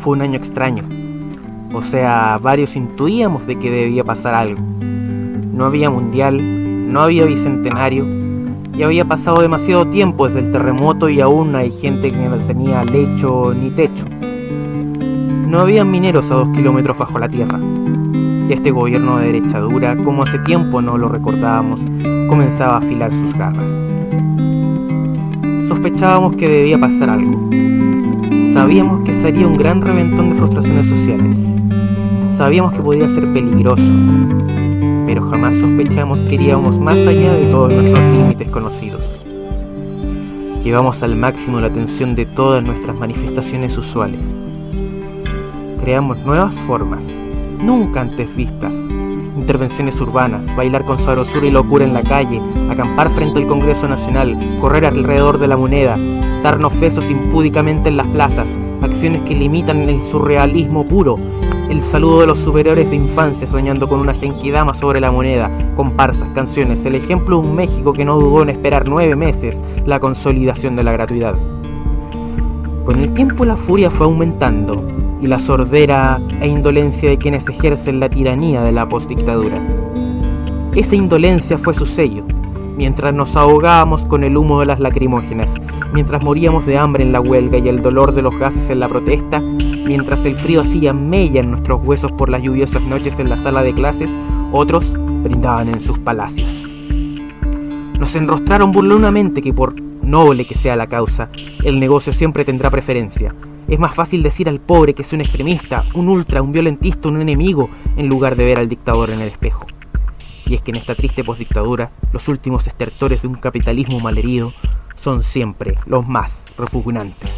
fue un año extraño. O sea, varios intuíamos de que debía pasar algo. No había mundial, no había bicentenario, y había pasado demasiado tiempo desde el terremoto y aún hay gente que no tenía lecho ni techo. No había mineros a 2 kilómetros bajo la tierra. Y este gobierno de derecha dura, como hace tiempo no lo recordábamos, comenzaba a afilar sus garras. Sospechábamos que debía pasar algo. Sabíamos que sería un gran reventón de frustraciones sociales. Sabíamos que podía ser peligroso, pero jamás sospechamos que iríamos más allá de todos nuestros límites conocidos. Llevamos al máximo la tensión de todas nuestras manifestaciones usuales. Creamos nuevas formas, nunca antes vistas. Intervenciones urbanas, bailar con sabrosura y locura en la calle, acampar frente al Congreso Nacional, correr alrededor de la Moneda, darnos besos impúdicamente en las plazas, acciones que limitan el surrealismo puro, el saludo de los superiores de infancia soñando con una genkidama sobre la Moneda, comparsas, canciones, el ejemplo de un México que no dudó en esperar 9 meses la consolidación de la gratuidad. Con el tiempo la furia fue aumentando y la sordera e indolencia de quienes ejercen la tiranía de la postdictadura. Esa indolencia fue su sello, mientras nos ahogábamos con el humo de las lacrimógenas, mientras moríamos de hambre en la huelga y el dolor de los gases en la protesta, mientras el frío hacía mella en nuestros huesos por las lluviosas noches en la sala de clases, otros brindaban en sus palacios. Nos enrostraron burlonamente que por noble que sea la causa, el negocio siempre tendrá preferencia. Es más fácil decir al pobre que es un extremista, un ultra, un violentista, un enemigo, en lugar de ver al dictador en el espejo. Y es que en esta triste postdictadura, los últimos estertores de un capitalismo malherido son siempre los más repugnantes.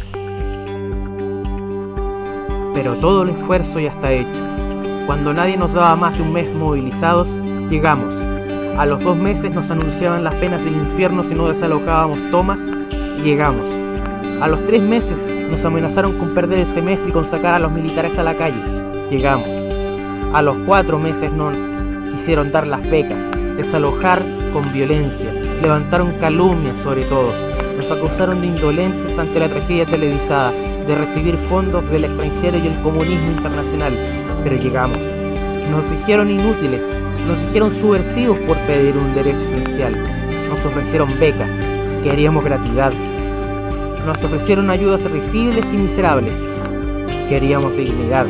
Pero todo el esfuerzo ya está hecho. Cuando nadie nos daba más de un mes movilizados, llegamos. A los 2 meses nos anunciaban las penas del infierno si no desalojábamos tomas, y llegamos. A los 3 meses nos amenazaron con perder el semestre y con sacar a los militares a la calle. Llegamos. A los 4 meses nos quisieron dar las becas, desalojar con violencia, levantaron calumnias sobre todos, nos acusaron de indolentes ante la tragedia televisada, de recibir fondos del extranjero y el comunismo internacional. Pero llegamos. Nos dijeron inútiles, nos dijeron subversivos por pedir un derecho esencial, nos ofrecieron becas, queríamos gratuidad, nos ofrecieron ayudas risibles y miserables, queríamos dignidad.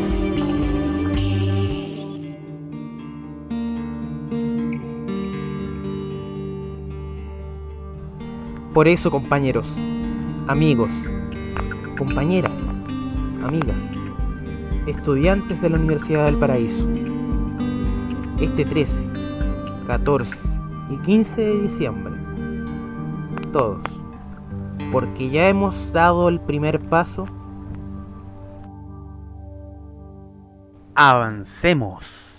Por eso, compañeros, amigos, compañeras, amigas, estudiantes de la Universidad del Paraíso, este 13, 14 y 15 de diciembre, todos, porque ya hemos dado el primer paso, avancemos.